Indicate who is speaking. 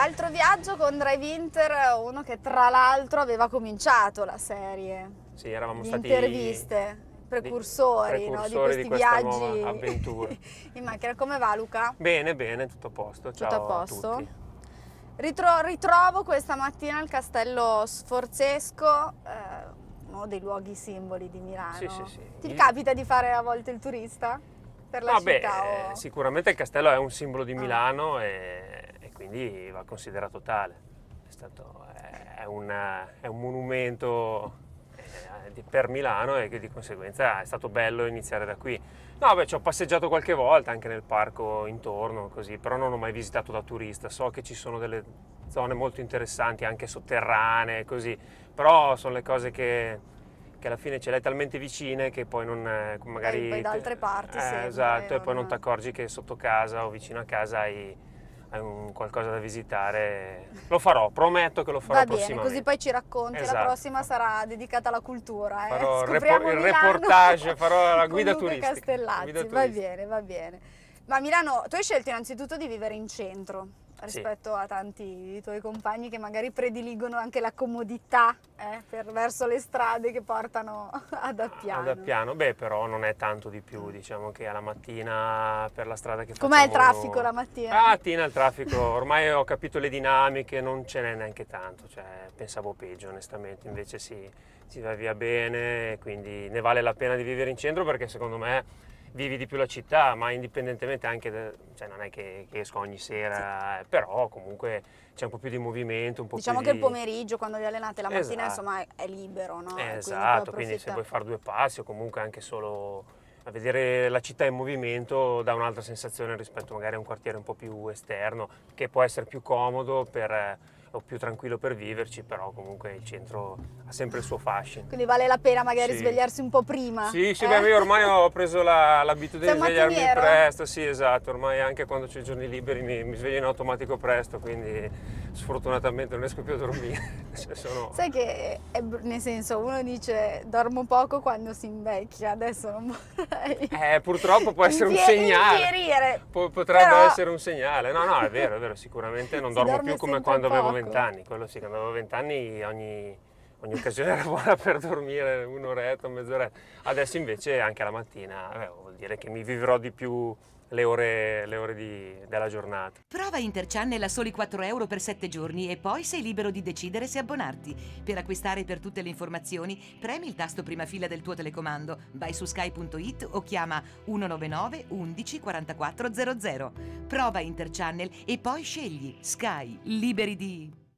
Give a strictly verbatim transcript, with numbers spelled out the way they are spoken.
Speaker 1: Altro viaggio con Drive Inter, uno che tra l'altro aveva cominciato la serie.
Speaker 2: Sì, eravamo
Speaker 1: di
Speaker 2: stati
Speaker 1: interviste, precursori,
Speaker 2: di,
Speaker 1: no?
Speaker 2: precursori
Speaker 1: Di questi
Speaker 2: di questa
Speaker 1: viaggi
Speaker 2: nuova avventura.
Speaker 1: in macchina. Come va, Luca?
Speaker 2: Bene, bene, tutto a posto.
Speaker 1: Tutto
Speaker 2: Ciao
Speaker 1: a posto?
Speaker 2: a tutti.
Speaker 1: Ritro ritrovo questa mattina il Castello Sforzesco, eh, uno dei luoghi simboli di Milano.
Speaker 2: Sì, sì, sì.
Speaker 1: Ti
Speaker 2: Il...
Speaker 1: capita di fare a volte il turista per la
Speaker 2: no,
Speaker 1: città?
Speaker 2: Beh,
Speaker 1: o...
Speaker 2: sicuramente il castello è un simbolo di
Speaker 1: Ah.
Speaker 2: Milano e, e quindi va considerato tale. È, stato, è, è, una, è un monumento eh, per Milano e che di conseguenza è stato bello iniziare da qui. No, beh, ci ho passeggiato qualche volta anche nel parco intorno, così, però non ho mai visitato da turista. So che ci sono delle zone molto interessanti, anche sotterranee, così, però sono le cose che, che alla fine ce le hai talmente vicine che poi non, magari...
Speaker 1: Eh, poi da altre parti
Speaker 2: eh,
Speaker 1: sempre,
Speaker 2: esatto,
Speaker 1: non...
Speaker 2: e poi non ti accorgi che sotto casa o vicino a casa hai, hai un qualcosa da visitare. Lo farò, prometto che lo farò
Speaker 1: Va bene,
Speaker 2: prossimamente.
Speaker 1: così poi ci racconti,
Speaker 2: Esatto.
Speaker 1: La prossima sarà dedicata alla cultura. Eh?
Speaker 2: Farò il,
Speaker 1: Scopriamo
Speaker 2: repor- il
Speaker 1: Milano
Speaker 2: reportage, farò la guida
Speaker 1: con Luca
Speaker 2: turistica.
Speaker 1: Castellazzi,
Speaker 2: Guida
Speaker 1: va
Speaker 2: turistica.
Speaker 1: bene, va bene. Ma Milano, tu hai scelto innanzitutto di vivere in centro, rispetto
Speaker 2: sì.
Speaker 1: a tanti tuoi compagni che magari prediligono anche la comodità eh, per, verso le strade che portano ad Appiano.
Speaker 2: Ad Appiano, beh, però non è tanto di più, diciamo che alla mattina per la strada che facciamo...
Speaker 1: Com'è il traffico la mattina?
Speaker 2: La mattina il traffico, ormai ho capito le dinamiche, non ce n'è neanche tanto, cioè pensavo peggio onestamente, invece si, si va via bene, quindi ne vale la pena di vivere in centro perché secondo me vivi di più la città, ma indipendentemente anche, da, cioè non è che, che esco ogni sera, sì. Però comunque c'è un po' più di movimento, un po'
Speaker 1: diciamo
Speaker 2: più
Speaker 1: che
Speaker 2: di...
Speaker 1: il pomeriggio quando vi allenate, la mattina
Speaker 2: esatto.
Speaker 1: insomma è libero, no?
Speaker 2: Eh,
Speaker 1: quindi
Speaker 2: esatto, quindi se vuoi fare due passi o comunque anche solo a vedere la città in movimento dà un'altra sensazione rispetto magari a un quartiere un po' più esterno, che può essere più comodo per... o più tranquillo per viverci, però comunque il centro ha sempre il suo fascino.
Speaker 1: Quindi vale la pena magari
Speaker 2: sì.
Speaker 1: svegliarsi un po' prima?
Speaker 2: Sì, sì,
Speaker 1: eh?
Speaker 2: beh, io ormai ho preso l'abitudine
Speaker 1: Sei
Speaker 2: di svegliarmi
Speaker 1: mattiniero?
Speaker 2: presto, sì, esatto, ormai anche quando c'ho i giorni liberi mi, mi sveglio in automatico presto, quindi sfortunatamente non riesco più a dormire. Cioè, sono...
Speaker 1: Sai che, è, nel senso, uno dice dormo poco quando si invecchia, adesso non vorrei...
Speaker 2: Eh, purtroppo può essere un
Speaker 1: Infie
Speaker 2: segnale.
Speaker 1: Infierire.
Speaker 2: Potrebbe
Speaker 1: Però...
Speaker 2: essere un segnale. No, no, è vero, è vero, sicuramente non
Speaker 1: si
Speaker 2: dormo
Speaker 1: dorme
Speaker 2: più come
Speaker 1: sempre
Speaker 2: quando avevo
Speaker 1: poco.
Speaker 2: vent'anni, quello sì, quando avevo vent'anni ogni, ogni occasione era buona per dormire un'oretta, mezz'oretta. Adesso invece anche la mattina, beh, vuol dire che mi vivrò di più le ore, le ore di, della giornata.
Speaker 3: Prova Interchannel a soli quattro euro per sette giorni e poi sei libero di decidere se abbonarti. Per acquistare per tutte le informazioni, premi il tasto prima fila del tuo telecomando, vai su sky punto it o chiama uno nove nove undici quarantaquattro zero zero. Prova Interchannel e poi scegli Sky, liberi di...